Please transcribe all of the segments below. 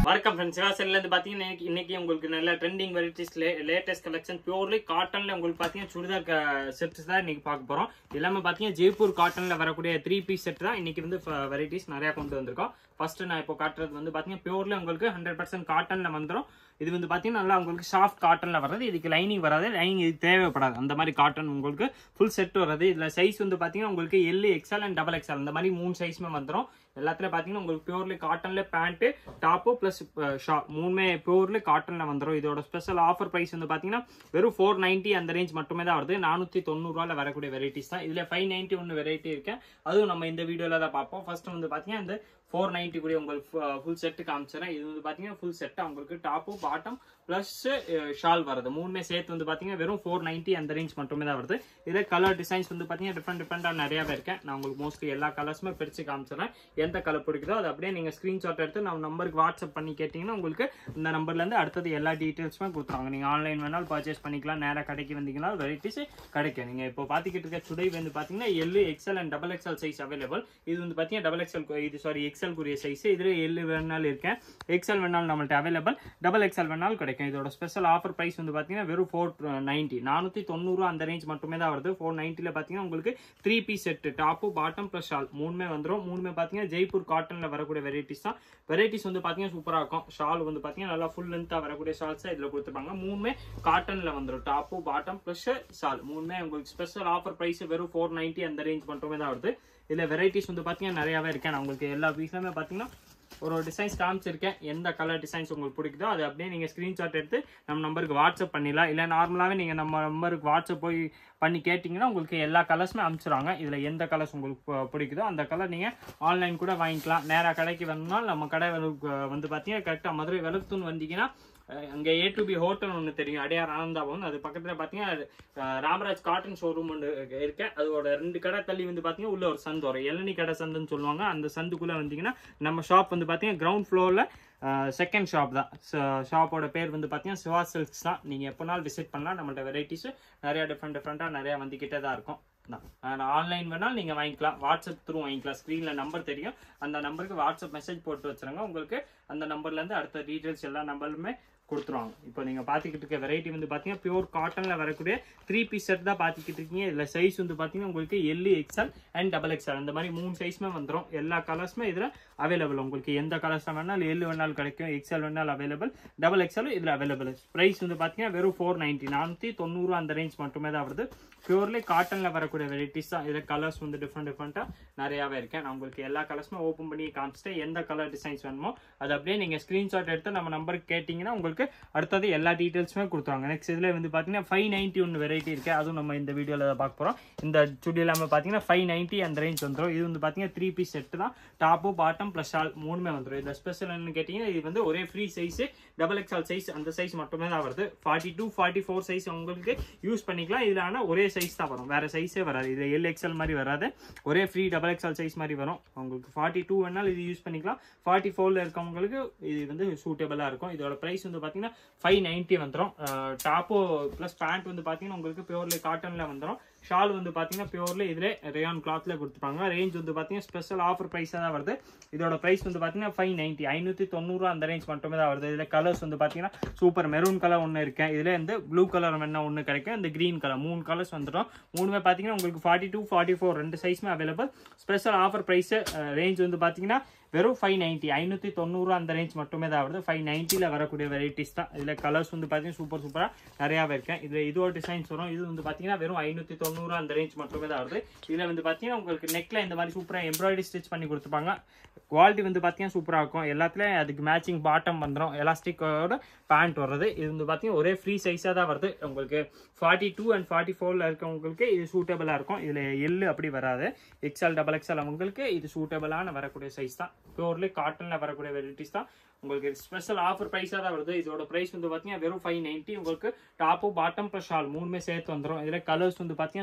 வணக்கம் ஃப்ரெண்ட்ஸ், சிவாசன்ல இருந்து பாத்தீங்கன்னா இன்னைக்கு உங்களுக்கு நல்ல trending varieties latest collection purely காட்டன்ல உங்களுக்கு பாத்தீங்கன்னா சுடிதார் செட்ஸ் தான் இன்னைக்கு பார்க்க போறோம். எல்லாமே பாத்தீங்கன்னா ஜெய்ப்பூர் காட்டன்ல வரக்கூடிய 3 பீஸ் செட் தான் இன்னைக்கு வந்து வெரைட்டிஸ் நிறைய கொண்டு வந்திருக்கோம். ஃபர்ஸ்ட் நான் இப்போ காட்டுறது வந்து பாத்தீங்கன்னா பியூர்லி உங்களுக்கு 100% காட்டன்ல வந்துடும். இது வந்து பாத்தீங்கன்னா நல்லா உங்களுக்கு சாஃப்ட் காட்டன்ல வர்றது. இதுக்கு லைனிங் வராது, லைனிங் இது தேவைப்படாது. அந்த மாதிரி காட்டன் உங்களுக்கு ஃபுல் செட் வர்றது. இதுல சைஸ் வந்து பாத்தீங்கன்னா உங்களுக்கு L, XL and double XL இந்த மாதிரி 3 சைஸ்மே வந்துடும். எல்லாத்துல பாத்தீங்கன்னா உங்களுக்கு பியூர்லி காட்டன்ல பேண்ட் டாப்பு பிளஸ் ஷார்ட் மூணுமே பியூர்லி காட்டன்ல வந்துடும். இதோட ஸ்பெஷல் ஆஃபர் பிரைஸ் வந்து பாத்தீங்கன்னா வெறும் 490 அந்த ரேஞ்ச் மட்டுமே தான் வருது. 490 ரூபாயில வரக்கூடிய வெரைட்டிஸ் தான். இதுல 591 வெரைட்டி இருக்கு, அதுவும் நம்ம இந்த வீடியோல தான் பார்ப்போம். ஃபர்ஸ்ட் வந்து பாத்தீங்கன்னா இந்த 490 கூட உங்களுக்கு ஃபுல் செட் காமிச்சிடறேன். இது வந்து பாத்தீங்கன்னா ஃபுல் செட்டா உங்களுக்கு டாப்பு பாட்டம் பிளஸ் ஷால் வருது. மூணுமே சேர்த்து வந்து பாத்தீங்கன்னா வெறும் 490 அந்த ரேஞ்ச் மட்டுமே தான் வருது. இதுல கலர் டிசைன்ஸ் வந்து பாத்தீங்கன்னா டிஃப்ரெண்டா நிறையவே இருக்கேன். நான் உங்களுக்கு மோஸ்ட்லி எல்லா கலர்ஸுமே பிரிச்சு காமிச்சிடறேன். எந்த கலர் பிடிக்குதோ அது அப்படியே நீங்க ஸ்கிரீன்ஷாட் எடுத்து நம்ம நம்பருக்கு வாட்ஸ்அப் பண்ணி கேட்டீங்கன்னா உங்களுக்கு இந்த நம்பர்ல இருந்து அடுத்தது எல்லா டீடைல்ஸுமே கொடுத்துருவாங்க. நீங்க ஆன்லைன் வேணாலும் பர்ச்சேஸ் பண்ணிக்கலாம், நேரா கடைக்கு வந்தீங்கன்னா வெரைட்டிஸ் கிடைக்கும். நீங்க இப்போ பாத்துக்கிட்டு இருக்க சுடை வந்து பாத்தீங்கன்னா L, XL and double XL size available. இது வந்து பாத்தீங்கன்னா டபுள் எக்ஸ்எல், இது சாரி எக்ஸ்எல் குரிய சைஸ். இதுல எல் வேணாலும் இருக்கேன், எக்ஸ்எல் வேணாலும் நம்மள்ட்ட அவைலபிள், டபுள் எக்ஸ்எல் வேணாலும் கிடைக்கும். இதோட ஸ்பெஷல் ஆஃபர் பிரைஸ் வந்து பாத்தீங்கன்னா வெறும் 490 490 அந்த ரேஞ்ச் மட்டுமே தான் வருது. 490ல பாத்தீங்கன்னா உங்களுக்கு 3 piece set top bottom plus shawl மூணுமே வந்துடும். மூணுமே பாத்தீங்கன்னா ஜெய்ப்பூர் காட்டன்ல வரக்கூடிய வெரைட்டிஸ் தான். வெரைட்டிஸ் வந்து பாத்தீங்கன்னா சூப்பரா இருக்கும். ஷால் வந்து பாத்தீங்கன்னா நல்லா ஃபுல் லென்த்தா வரக்கூடிய ஷால்ஸ் இதுல கொடுத்துருப்பாங்க. மூணுமே காட்டன்ல வந்துடும். டாப்பு பாட்டம் பிளஸ் ஷால் மூணுமே உங்களுக்கு ஸ்பெஷல் ஆஃபர் பிரைஸ் வெறும் 490 அந்த ரேஞ்ச் மட்டுமே தான் வருது. இதுல வெரைட்டிஸ் வந்து பாத்தீங்கன்னா நிறையவே இருக்கேன். நான் உங்களுக்கு எல்லா பீஸ்லயுமே பாத்தீங்கன்னா ஒரு டிசைன்ஸ் காமிச்சிருக்கேன். எந்த கலர் டிசைன்ஸ் உங்களுக்கு பிடிக்குதோ அது அப்படியே நீங்க ஸ்கிரீன்ஷாட் எடுத்து நம்ம நம்பருக்கு வாட்ஸ்அப் பண்ணிடலாம். இல்ல நார்மலாவே நீங்க நம்ம நம்பருக்கு வாட்ஸ்அப் போய் பண்ணி கேட்டீங்கன்னா உங்களுக்கு எல்லா கலர்ஸுமே அனுப்பிச்சிடுவாங்க. இதுல எந்த கலர்ஸ் உங்களுக்கு பிடிக்குதோ அந்த கலர் நீங்க ஆன்லைன் கூட வாங்கிக்கலாம். நேரா கடைக்கு வரணும்னா நம்ம கடை வந்து பாத்தீங்கன்னா கரெக்டா மதுரை வெளுத்துன்னு வந்தீங்கன்னா அங்க A to B ஹோட்டல் ஒன்று தெரியும், அடையார் ஆனந்தாபவன். அது பக்கத்துல பாத்தீங்கன்னா ராமராஜ் காட்டன் ஷோரூம் ஒன்று இருக்கு. அதோட 2 கடை தள்ளி வந்து பாத்தீங்கன்னா உள்ள ஒரு சந்து வரும், இளநீ கடை சந்துன்னு சொல்லுவாங்க. அந்த சந்துக்குள்ள வந்தீங்கன்னா நம்ம ஷாப் வந்து பாத்தீங்கன்னா கிரவுண்ட் ஃப்ளோர்ல செகண்ட் ஷாப் தான். ஷாப்போட பேர் வந்து பாத்தீங்கன்னா சிவா சில்க்ஸ் தான். நீங்க எப்போனாலும் விசிட் பண்ணலாம். நம்மள்ட்ட வெரைட்டிஸ் நிறைய டிஃப்ரெண்டா நிறைய வந்துகிட்டே தான் இருக்கும். ஆன்லைன் வேணாலும் நீங்க வாங்கிக்கலாம், வாட்ஸ்அப் த்ரூ வாங்கிக்கலாம். ஸ்கிரீன்ல நம்பர் தெரியும், அந்த நம்பருக்கு வாட்ஸ்அப் மெசேஜ் போட்டு வச்சிருங்க. உங்களுக்கு அந்த நம்பர்ல இருந்து அடுத்த டீடைல்ஸ் எல்லா நம்பருமே கொடுத்துருவாங்க. இப்போ நீங்க பாத்துக்கிட்டு இருக்க வெரைட்டி வந்து பாத்தீங்கன்னா பியூர் காட்டன்ல வரக்கூடிய 3 பீஸ் செட் தான் பாத்துக்கிட்டு இருக்கீங்க. இதுல சைஸ் வந்து பாத்தீங்கன்னா உங்களுக்கு L, XL and double XL அந்த மாதிரி 3 சைஸ்மே வந்துடும். எல்லா கலர்ஸுமே இதுல அவைலபிள். உங்களுக்கு எந்த கலர்ஸ் வேணாலும் எல் வேணாலும் கிடைக்கும், எக்ஸ்எல் வேணாலும் அவைலபிள், டபுள் எக்ஸ்எல் இதுல அவைலபிள். பிரைஸ் வந்து பாத்தீங்கன்னா வெறும் 490 490 அந்த ரேஞ்ச் மட்டுமே தான் வருது. பியூர்லி காட்டன்ல வரக்கூடிய வெரைட்டிஸ் தான். இதுல கலர்ஸ் வந்து டிஃப்ரெண்டா நிறையாவே இருக்கேன். நான் உங்களுக்கு எல்லா கலர்ஸுமே ஓப்பன் பண்ணி காமிச்சிட்டேன். எந்த கலர் டிசைன்ஸ் வேணுமோ அது அப்படியே நீங்க ஸ்கிரீன்ஷாட் எடுத்து நம்ம நம்பருக்கு கேட்டீங்கன்னா உங்களுக்கு அடுத்தது எல்லா டீடைல்ஸுமே கொடுத்துருவாங்க. நெக்ஸ்ட் இதுல வந்து பாத்தீங்கன்னா 591 வெரைட்டி இருக்கு, அதுவும் நம்ம இந்த வீடியோல பார்க்க போறோம். இந்த சுடி எல்லாமே பாத்தீங்கன்னா 590 அந்த ரேஞ்ச் வந்துடும். இது வந்து பாத்தீங்கன்னா 3 பீஸ் செட் தான். டாப்பு பாட்டம் பிளஸ் ஷால் மூணுமே வந்துடும். இதுல ஸ்பெஷல் என்னன்னு கேட்டீங்கன்னா இது வந்து ஒரே free size double XL size, அந்த சைஸ் மட்டுமே தான் வருது. 42 44 சைஸ் உங்களுக்கு யூஸ் பண்ணிக்கலாம். இதுல ஆனா ஒரே சைஸ் தான் வரும், வேற சைஸே வராது. இது எல், எக்ஸ்எல் மாதிரி வராது, ஒரே ஃப்ரீ டபுள் எக்ஸ்எல் சைஸ் மாதிரி வரும். உங்களுக்கு 42 வேணாலும் இது யூஸ் பண்ணிக்கலாம். 44ல இருக்கவங்களுக்கு இது வந்து சூட்டபிளா இருக்கும். இதோட பிரைஸ் வந்து பாத்தீங்கன்னா 590 வந்துடும். டாப்போ பிளஸ் பேண்ட் வந்து பாத்தீங்கன்னா உங்களுக்கு பியூர்லி காட்டன்ல வந்துடும். ஷால் வந்து பாத்தீங்கன்னா பியூர்லி இதுல ரேயான் கிளாத்ல கொடுத்துருப்பாங்க. ரேஞ்ச் வந்து பாத்தீங்கன்னா ஸ்பெஷல் ஆஃபர் பிரைஸ் தான் வருது. இதோட பிரைஸ் வந்து பாத்தீங்கன்னா 590 590 அந்த ரேஞ்ச் மட்டுமே தான் வருது. இதுல கலர்ஸ் வந்து பாத்தீங்கன்னா சூப்பர் மெரூன் கலர் ஒன்னு இருக்கேன், இதுல இந்த ப்ளூ கலர் வேணா ஒன்னு கிடைக்கும், இந்த கிரீன் கலர் 3 கலர்ஸ் வந்துடும். மூணுமே பாத்தீங்கன்னா உங்களுக்கு 42 44 2 சைஸ்மே available. Special offer price range வந்து பாத்தீங்கன்னா வெறும் 590 590 அந்த ரேஞ்ச் மட்டுமே தான் வருது. 590ல வரக்கூடிய வெரைட்டிஸ் தான். இதுல கலர்ஸ் வந்து பாத்தீங்கன்னா சூப்பரா நிறையாவே இருக்கேன். இதுல இதோட டிசைன்ஸ் வரும். இது வந்து பாத்தீங்கன்னா வெறும் 590 அந்த ரேஞ்ச் மட்டுமே தான் வருது. இதுல வந்து பாத்தீங்கன்னா உங்களுக்கு நெக்ல இந்த மாதிரி சூப்பரா எம்ப்ராய்டரி ஸ்டிச் பண்ணி கொடுத்துருப்பாங்க. குவாலிட்டி வந்து பாத்தீங்கன்னா சூப்பரா இருக்கும். எல்லாத்துலயும் அதுக்கு மேட்சிங் பாட்டம் வந்துடும், எலாஸ்டிக்கோட பேண்ட் வர்றது. இது வந்து பாத்தீங்கன்னா ஒரே ஃப்ரீ சைஸா தான் வருது. உங்களுக்கு 42 and 44ல இருக்கவங்களுக்கு இது சூட்டபிளா இருக்கும். இதுல எல் அப்படி வராது, எக்ஸ்எல் டபுள் எக்ஸ்எல் அவங்களுக்கு இது சூட்டபிளான வரக்கூடிய சைஸ் தான். பியூர்லி காட்டன்ல வரக்கூடிய வெரைட்டிஸ் தான். உங்களுக்கு ஸ்பெஷல் ஆஃபர் பிரைஸா தான் வருது. இதோட பிரைஸ் வந்து பாத்தீங்கன்னா வெறும் 590. உங்களுக்கு டாப்பு பாட்டம் பிளஸ் ஷால் மூணுமே சேர்த்து வந்துடும். இதுல கலர்ஸ் வந்து பாத்தீங்கன்னா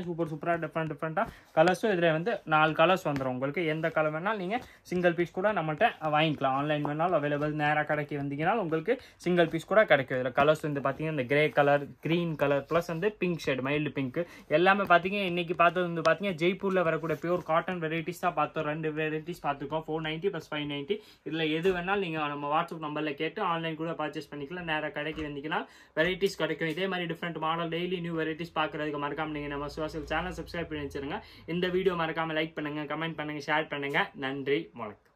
சூப்பராக டிஃப்ரெண்ட்டாக கலர்ஸும் இதில் வந்து 4 கலர்ஸ் வந்துடும் உங்களுக்கு. எந்த கலர் வேணாலும் நீங்கள் சிங்கிள் பீஸ் கூட நம்மகிட்ட வாங்கிக்கலாம். ஆன்லைன் வேணாலும் அவைலபிள், நேராக கடைக்கு வந்தீங்கன்னா உங்களுக்கு சிங்கிள் பீஸ் கூட கிடைக்கும். இதில் கலர்ஸ் வந்து பார்த்தீங்கன்னா இந்த grey colour, green colour, plus வந்து பிங்க் ஷேட், மைல்டு பிங்க் எல்லாமே பார்த்தீங்கன்னா இன்னைக்கு பார்த்தது வந்து பார்த்தீங்கன்னா ஜெய்ப்பூரில் வரக்கூடிய பியூர் காட்டன் வெரைட்டிஸ் தான் பார்த்தோம். 2 வெரைட்டிஸ் பார்த்துருக்கோம், 490 + 590. இதில் எது வேணாலும் நீங்கள் நம்ம வாட்ஸ்அப் நம்பரில் கேட்டு ஆன்லைன் கூட பர்ச்சேஸ் பண்ணிக்கலாம். நேராக கடைக்கு வந்தீங்கன்னா வெரைட்டிஸ் கிடைக்கும். இதே மாதிரி different model daily new varieties பார்க்குறதுக்கு மறக்காம நீங்கள் நம்ம சுவாசல் சேனல் சப்ஸ்கிரைப் பண்ணி வச்சிருங்க. இந்த வீடியோ மறக்காம லைக் பண்ணுங்க, கமெண்ட் பண்ணுங்க, ஷேர் பண்ணுங்க. நன்றி, வணக்கம்.